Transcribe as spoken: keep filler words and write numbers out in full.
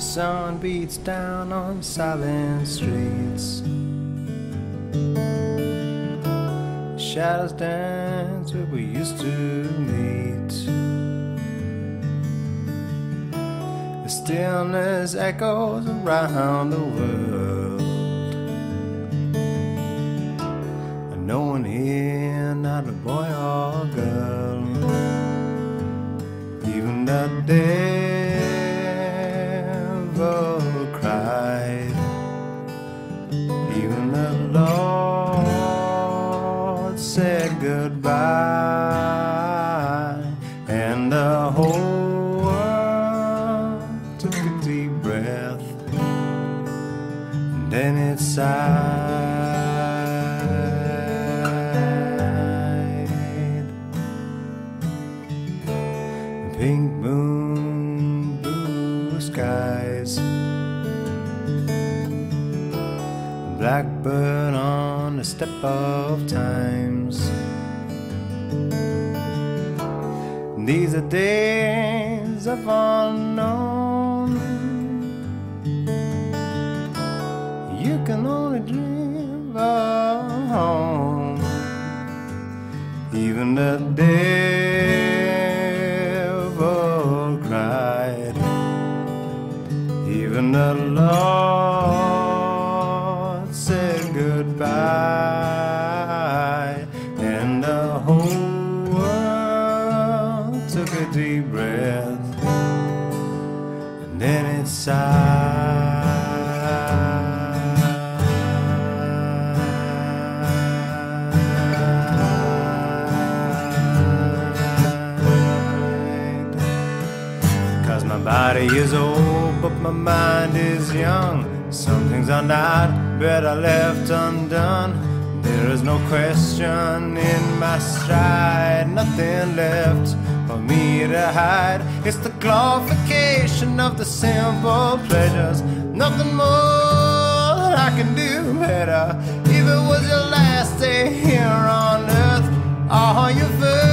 sun beats down on silent streets. Shadows dance where we used to meet. The stillness echoes around the world, and no one here, not a boy or girl. Even the devil cried, even the Lord said goodbye, and the whole world took a deep breath, and then it sighed. Pink moon, blue skies, blackbird on the step of times. These are days of unknown. You can only dream of home. Even the devil cried, even the Lord said goodbye, and the whole world took a deep breath, and then it sighed. Cause my body is old, but my mind is young. Some things are not better left undone. There is no question in my stride, nothing left for me to hide. It's the glorification of the simple pleasures, nothing more that I can do better. If it was your last day here on earth, or your first